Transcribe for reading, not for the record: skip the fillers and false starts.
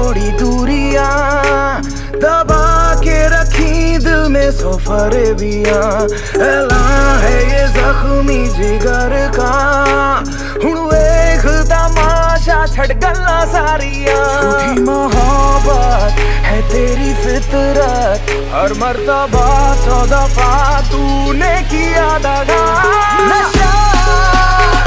थोड़ी दूरियां, दबा के रखी दिल में सौ फरेबियां। ऐलान है ये जख्मी जिगर का, हुण वेख तमाशा छड़ गल्ला सारियां। झूठी मोहब्बत है तेरी फितरत, हर मर्तबा 100 दफा तूने किया दगा। नशा